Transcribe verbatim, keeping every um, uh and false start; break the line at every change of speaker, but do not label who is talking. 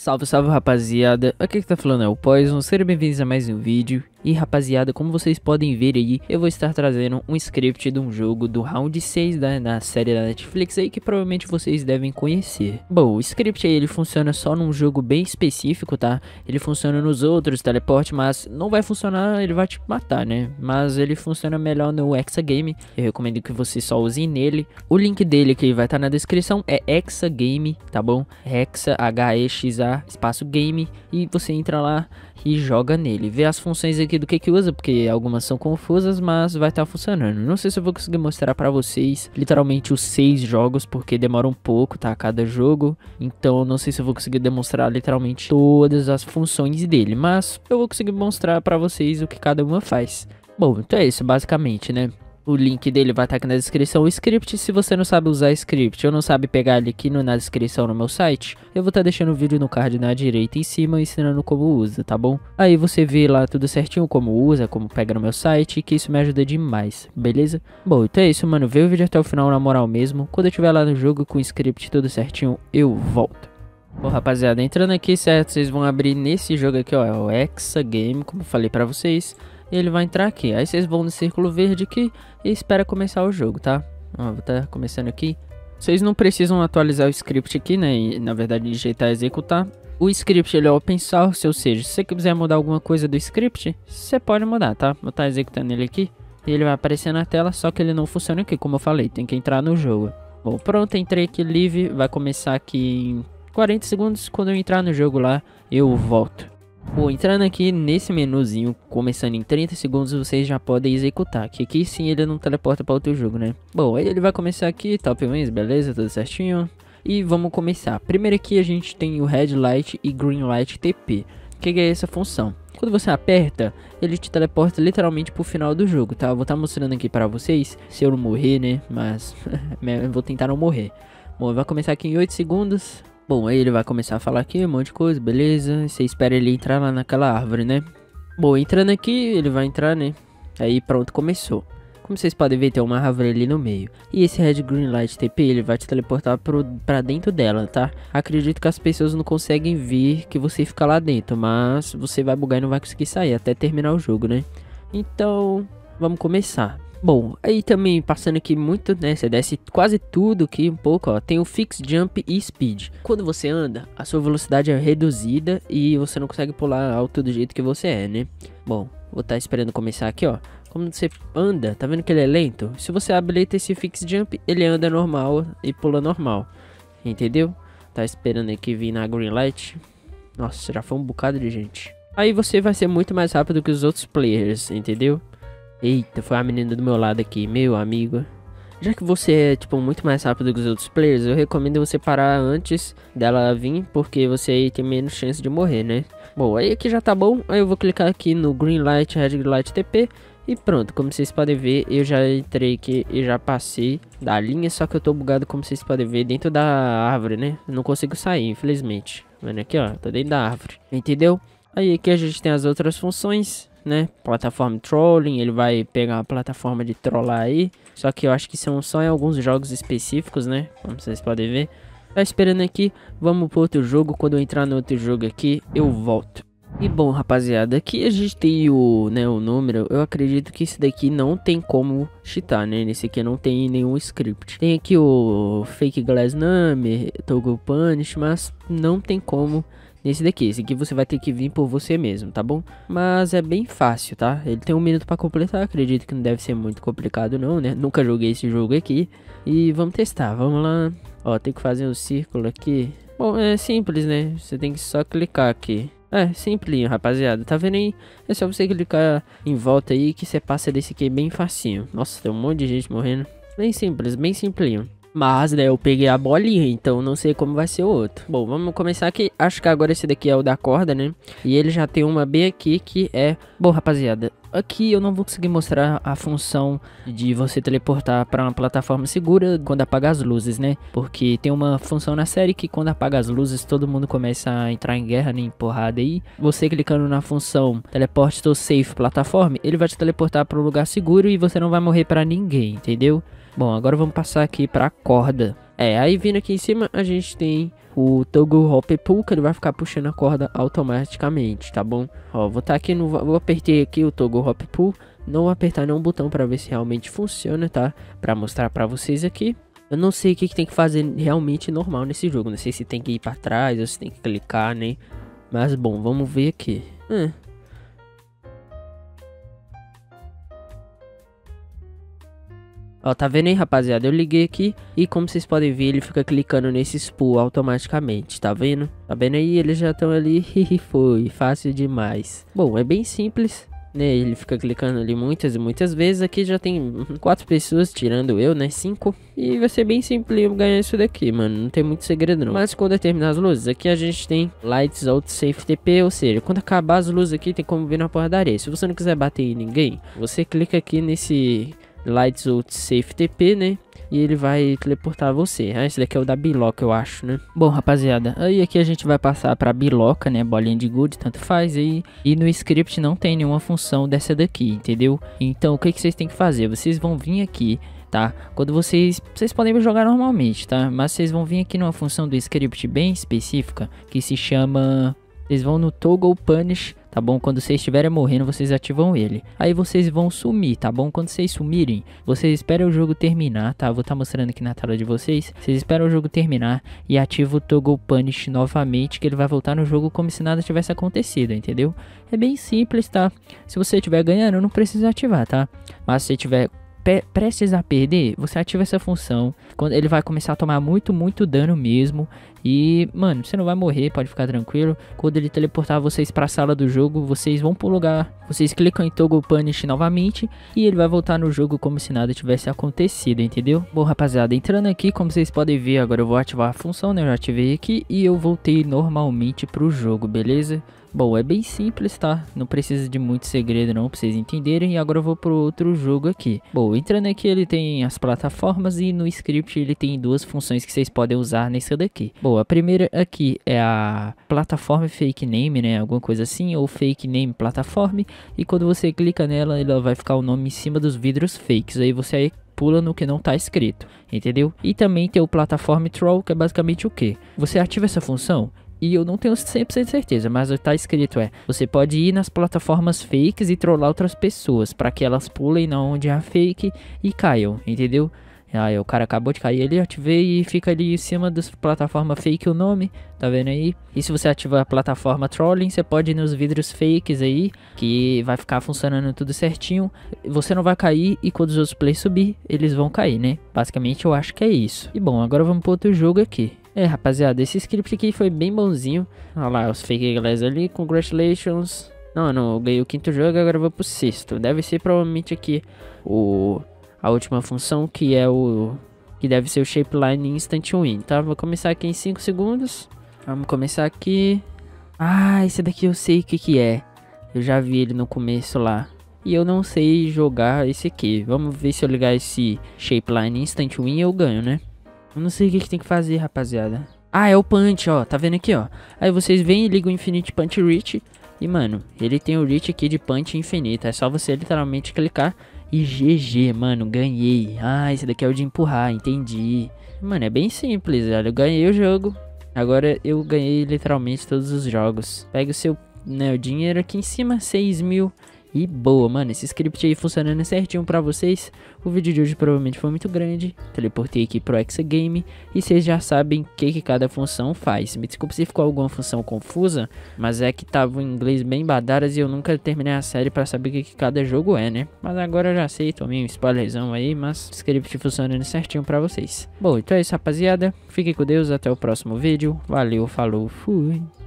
Salve, salve rapaziada, aqui que tá falando é o Poison, sejam bem-vindos a mais um vídeo. E rapaziada, como vocês podem ver aí, eu vou estar trazendo um script de um jogo do round seis da, da série da Netflix aí que provavelmente vocês devem conhecer. Bom, o script aí ele funciona só num jogo bem específico, tá? Ele funciona nos outros, teleporte, mas não vai funcionar, ele vai te matar, né? Mas ele funciona melhor no Hexagame, eu recomendo que você só use nele. O link dele que vai estar na descrição é Hexagame, tá bom? Hexa, H E X A, espaço game, e você entra lá e joga nele. Vê as funções aqui do que que usa, porque algumas são confusas, mas vai estar funcionando. Não sei se eu vou conseguir mostrar pra vocês literalmente os seis jogos, porque demora um pouco, tá? Cada jogo. Então não sei se eu vou conseguir demonstrar literalmente todas as funções dele, mas eu vou conseguir mostrar pra vocês o que cada uma faz. Bom, então é isso basicamente, né? O link dele vai estar aqui na descrição. O script, se você não sabe usar script ou não sabe pegar ele aqui no, na descrição no meu site, eu vou estar deixando o vídeo no card na direita em cima ensinando como usa, tá bom? Aí você vê lá tudo certinho como usa, como pega no meu site, que isso me ajuda demais, beleza? Bom, então é isso, mano. Vê o vídeo até o final na moral mesmo. Quando eu estiver lá no jogo com o script tudo certinho, eu volto. Bom, rapaziada, entrando aqui, certo? Vocês vão abrir nesse jogo aqui, ó, é o Hexagame, como eu falei pra vocês. Ele vai entrar aqui, aí vocês vão no círculo verde aqui e espera começar o jogo, tá? Ó, vou tá começando aqui. Vocês não precisam atualizar o script aqui, né? E, na verdade, digeitar executar. O script ele é open source, ou seja, se você quiser mudar alguma coisa do script, você pode mudar, tá? Vou estar executando ele aqui e ele vai aparecer na tela, só que ele não funciona aqui, como eu falei, tem que entrar no jogo. Bom, pronto, entrei aqui livre, vai começar aqui em quarenta segundos, quando eu entrar no jogo lá, eu volto. Bom, entrando aqui nesse menuzinho, começando em trinta segundos, vocês já podem executar, que aqui sim ele não teleporta para outro jogo, né? Bom, aí ele vai começar aqui, top wins, beleza, tudo certinho. E vamos começar. Primeiro aqui a gente tem o Red Light e Green Light T P. O que é essa função? Quando você aperta, ele te teleporta literalmente pro final do jogo, tá? Eu vou estar mostrando aqui para vocês, se eu não morrer, né? Mas eu vou tentar não morrer. Bom, vai começar aqui em oito segundos. Bom, aí ele vai começar a falar aqui um monte de coisa, beleza? Você espera ele entrar lá naquela árvore, né? Bom, entrando aqui, ele vai entrar, né? Aí pronto, começou. Como vocês podem ver, tem uma árvore ali no meio. E esse Red Green Light T P, ele vai te teleportar pro, pra dentro dela, tá? Acredito que as pessoas não conseguem ver que você fica lá dentro, mas você vai bugar e não vai conseguir sair até terminar o jogo, né? Então, vamos começar. Bom, aí também passando aqui muito, né, você desce quase tudo aqui um pouco, ó, tem o Fix, Jump e Speed. Quando você anda, a sua velocidade é reduzida e você não consegue pular alto do jeito que você é, né? Bom, vou estar esperando começar aqui, ó. Como você anda, tá vendo que ele é lento? Se você habilita esse Fix Jump, ele anda normal e pula normal, entendeu? Tá esperando aqui vir na Green Light. Nossa, já foi um bocado de gente. Aí você vai ser muito mais rápido que os outros players, entendeu? Eita, foi a menina do meu lado aqui, meu amigo. Já que você é, tipo, muito mais rápido que os outros players, eu recomendo você parar antes dela vir, porque você aí tem menos chance de morrer, né? Bom, aí aqui já tá bom, aí eu vou clicar aqui no Green Light, Red Light T P e pronto. Como vocês podem ver, eu já entrei aqui e já passei da linha, só que eu tô bugado, como vocês podem ver, dentro da árvore, né? Eu não consigo sair, infelizmente. Vendo aqui, ó, tô dentro da árvore, entendeu? Aí aqui a gente tem as outras funções, né? Plataforma trolling, ele vai pegar a plataforma de trollar aí. Só que eu acho que são só em alguns jogos específicos, né? Como vocês podem ver. Tá esperando aqui, vamos pro outro jogo. Quando eu entrar no outro jogo aqui, eu volto. E bom, rapaziada, aqui a gente tem o, né, o número. Eu acredito que esse daqui não tem como cheatar, né? Nesse aqui não tem nenhum script. Tem aqui o Fake Glass Number, Toggle Punish, mas não tem como nesse daqui. Esse aqui você vai ter que vir por você mesmo, tá bom? Mas é bem fácil, tá? Ele tem um minuto pra completar, acredito que não deve ser muito complicado não, né? Nunca joguei esse jogo aqui. E vamos testar, vamos lá. Ó, tem que fazer um círculo aqui. Bom, é simples, né? Você tem que só clicar aqui. É, simplinho, rapaziada. Tá vendo aí? É só você clicar em volta aí que você passa desse aqui bem facinho. Nossa, tem um monte de gente morrendo. Bem simples, bem simplinho. Mas, né, eu peguei a bolinha, então não sei como vai ser o outro. Bom, vamos começar aqui. Acho que agora esse daqui é o da corda, né? E ele já tem uma bem aqui que é... Bom, rapaziada, aqui eu não vou conseguir mostrar a função de você teleportar para uma plataforma segura quando apagar as luzes, né? Porque tem uma função na série que quando apaga as luzes todo mundo começa a entrar em guerra, né, em porrada aí. Você clicando na função teleporte to safe platform, ele vai te teleportar para um lugar seguro e você não vai morrer para ninguém, entendeu? Bom, agora vamos passar aqui para a corda. É, aí vindo aqui em cima a gente tem o Toggle Hop Pull, que ele vai ficar puxando a corda automaticamente, tá bom? Ó, vou tá aqui no... Vou apertar aqui o Toggle Hop Pull. Não vou apertar nenhum botão pra ver se realmente funciona, tá? Pra mostrar pra vocês aqui. Eu não sei o que, que tem que fazer realmente normal nesse jogo. Não sei se tem que ir pra trás ou se tem que clicar, né? Mas bom, vamos ver aqui. Hum. Ó, tá vendo aí, rapaziada? Eu liguei aqui e como vocês podem ver, ele fica clicando nesse spool automaticamente, tá vendo? Tá vendo aí? Eles já estão ali, e foi, fácil demais. Bom, é bem simples, né? Ele fica clicando ali muitas e muitas vezes. Aqui já tem quatro pessoas, tirando eu, né? Cinco. E vai ser bem simples ganhar isso daqui, mano. Não tem muito segredo não. Mas quando eu terminar as luzes, aqui a gente tem Lights Out Safe T P. Ou seja, quando acabar as luzes aqui, tem como vir na porradaria. Se você não quiser bater em ninguém, você clica aqui nesse Lights Out Safe T P, né? E ele vai teleportar você. Ah, esse daqui é o da biloca, eu acho, né? Bom, rapaziada, aí aqui a gente vai passar pra biloca, né? Bolinha de gude, tanto faz aí. E no script não tem nenhuma função dessa daqui, entendeu? Então, o que, que vocês têm que fazer? Vocês vão vir aqui, tá? Quando vocês... Vocês podem jogar normalmente, tá? Mas vocês vão vir aqui numa função do script bem específica, que se chama... Vocês vão no Toggle Punish, tá bom? Quando vocês estiverem morrendo, vocês ativam ele. Aí vocês vão sumir, tá bom? Quando vocês sumirem, vocês esperam o jogo terminar, tá? Vou estar tá mostrando aqui na tela de vocês. Vocês esperam o jogo terminar e ativam o Toggle Punish novamente, que ele vai voltar no jogo como se nada tivesse acontecido, entendeu? É bem simples, tá? Se você estiver ganhando, não precisa ativar, tá? Mas se você estiver prestes a perder, você ativa essa função. Quando ele vai começar a tomar muito, muito dano mesmo. E, mano, você não vai morrer, pode ficar tranquilo. Quando ele teleportar vocês para a sala do jogo, vocês vão pro lugar. Vocês clicam em Toggle Punish novamente e ele vai voltar no jogo como se nada tivesse acontecido, entendeu? Bom, rapaziada, entrando aqui, como vocês podem ver, agora eu vou ativar a função, né? Eu já ativei aqui e eu voltei normalmente pro jogo, beleza? Bom, é bem simples, tá? Não precisa de muito segredo não pra vocês entenderem. E agora eu vou pro outro jogo aqui. Bom, entrando aqui ele tem as plataformas e no script ele tem duas funções que vocês podem usar nesse daqui. Bom, a primeira aqui é a plataforma fake name, né? Alguma coisa assim, ou fake name platform. E quando você clica nela, ela vai ficar o nome em cima dos vidros fakes. Aí você aí pula no que não tá escrito, entendeu? E também tem o Platform Troll, que é basicamente o que? Você ativa essa função... E eu não tenho cem por cento de certeza, mas tá escrito é, você pode ir nas plataformas fakes e trollar outras pessoas, para que elas pulem na onde é fake e caiam, entendeu? Aí o cara acabou de cair ali, ativei e fica ali em cima das plataformas fake o nome, tá vendo aí? E se você ativar a plataforma trolling, você pode ir nos vidros fakes aí, que vai ficar funcionando tudo certinho. Você não vai cair e quando os outros players subir, eles vão cair, né? Basicamente eu acho que é isso. E bom, agora vamos pro outro jogo aqui. É, rapaziada, esse script aqui foi bem bonzinho. Olha lá, os fake guys ali, congratulations. Não, não, eu ganhei o quinto jogo, agora eu vou pro sexto. Deve ser provavelmente aqui o... a última função, que é o... que deve ser o Shapeline Instant Win, tá? Vou começar aqui em cinco segundos. Vamos começar aqui. Ah, esse daqui eu sei o que que é. Eu já vi ele no começo lá. E eu não sei jogar esse aqui. Vamos ver se eu ligar esse Shapeline Instant Win eu ganho, né? Eu não sei o que, que tem que fazer, rapaziada. Ah, é o Punch, ó. Tá vendo aqui, ó. Aí vocês vêm e ligam o Infinite Punch Reach. E, mano, ele tem o Reach aqui de Punch infinito. É só você literalmente clicar e G G, mano. Ganhei. Ah, esse daqui é o de empurrar, entendi. Mano, é bem simples, velho. Eu ganhei o jogo. Agora eu ganhei literalmente todos os jogos. Pega o seu, né, o dinheiro aqui em cima, seis mil. E boa, mano, esse script aí funcionando certinho pra vocês. O vídeo de hoje provavelmente foi muito grande. Teleportei aqui pro Exagame. E vocês já sabem o que, que cada função faz. Me desculpe se ficou alguma função confusa, mas é que tava em inglês bem badaras e eu nunca terminei a série pra saber o que, que cada jogo é, né? Mas agora eu já sei, tomei um spoilerzão aí, mas o script funcionando certinho pra vocês. Bom, então é isso, rapaziada. Fiquem com Deus, até o próximo vídeo. Valeu, falou, fui.